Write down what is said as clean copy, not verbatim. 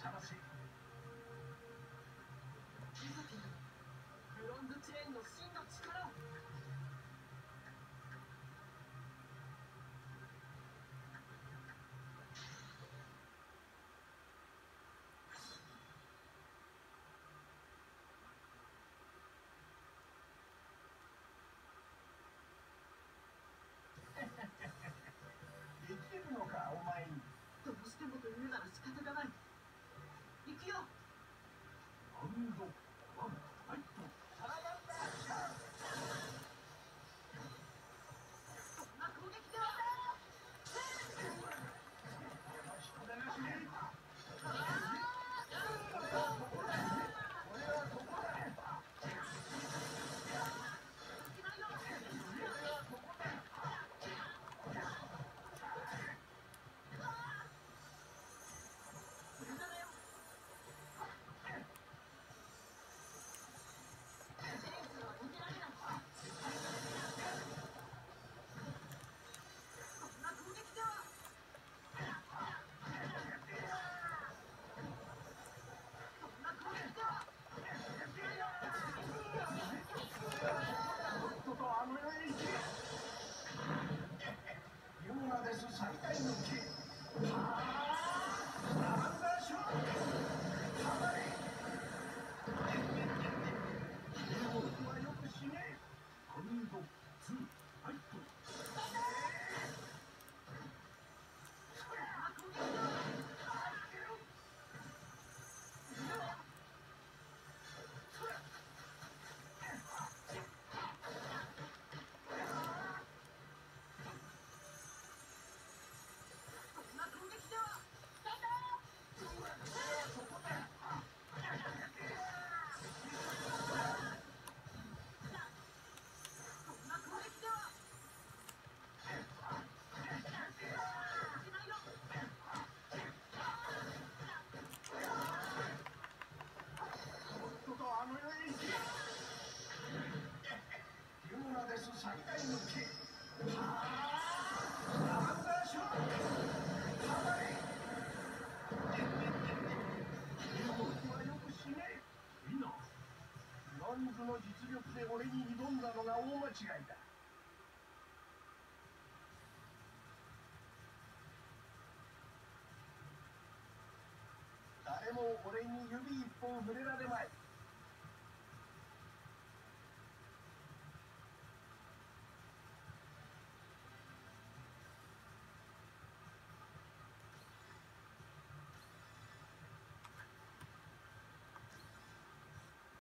探し。 ブロンズチェーンの真の力を。 できるのかお前に。 どうしてもと言うなら仕方がない。行くよ。 何度ワンファイトサラマンダーシャー。 そんな攻撃では人でなしね。ユムナです最大の刑。なんだしょ。たまれ。僕はよく死ね。ラウンド2ファイト。あの世へ行け。ユムナです最大の刑。なんだしょ。たまれ。僕はよく死ね。いいな。ブロンズの実力で俺に挑んだのが大間違いだ。誰も俺に指一本触れられまい。